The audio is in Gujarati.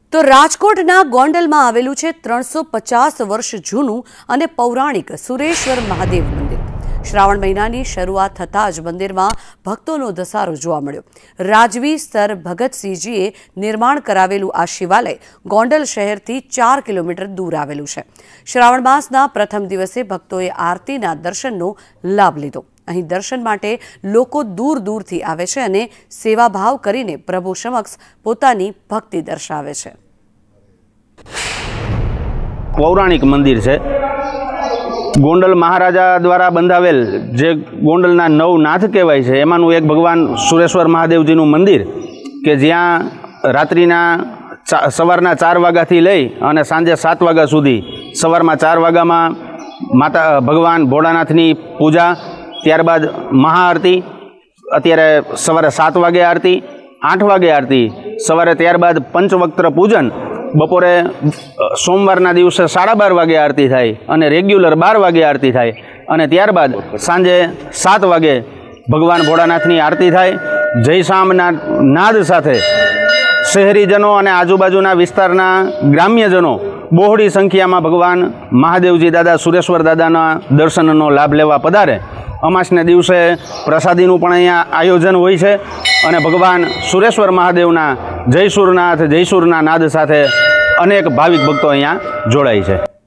તો રાજકોટના ગોંડલમાં આવેલું છે 350 વર્ષ જૂનું અને પૌરાણિક સુરેશ્વર મહાદેવ મંદિર। શ્રાવણ મહિનાની શરૂઆત થતાં જ મંદિરમાં ભક્તોનો ધસારો જોવા મળ્યો। રાજવી સર ભગતસિંહજીએ નિર્માણ કરાવેલું આ શિવાલય ગોંડલ શહેરથી 4 કિલોમીટર દૂર આવેલું છે। શ્રાવણ માસના પ્રથમ દિવસે ભક્તોએ આરતીના દર્શનનો લાભ લીધો। અહીં દર્શન માટે લોકો दूर दूरથી આવે છે અને સેવાભાવ કરીને પ્રભુ સમક્ષ પોતાની ભક્તિ દર્શાવે છે। પૌરાણિક મંદિર છે। ગોંડલ મહારાજા દ્વારા બંધાવેલ જે ગોંડલના નવ નાથ કહેવાય છે એમાંનું એક ભગવાન સુરેશ્વર મહાદેવજીનું મંદિર કે જ્યાં રાત્રિના સવારના 4 વાગ્યાથી લઈ અને સાંજે 7 વાગ્યા સુધી સવારમાં 4 વાગ્યામાં માતા ભગવાન ભોળાનાથની પૂજા, ત્યારબાદ મહાઆરતી, અત્યારે સવારે 7 વાગે આરતી, 8 વાગે આરતી, સવારે ત્યારબાદ પંચવક્ત્ર પૂજન, બપોરે સોમવારના દિવસે 12:30 વાગે આરતી થાય અને રેગ્યુલર 12 વાગે આરતી થાય અને ત્યારબાદ સાંજે 7 વાગે ભગવાન ભોળાનાથની આરતી થાય। જય શામના નાદ સાથે શહેરીજનો અને આજુબાજુના વિસ્તારના ગ્રામ્યજનો બહોળી સંખ્યામાં ભગવાન મહાદેવજી દાદા સુરેશ્વર દાદાના દર્શનનો લાભ લેવા પધારે। અમાસને દિવસે પ્રસાદીનું પણ અહીંયા આયોજન હોય છે અને ભગવાન સુરેશ્વર મહાદેવના જય સુરના નાદ સાથે અનેક ભાવિક ભક્તો અહીંયા જોડાય છે।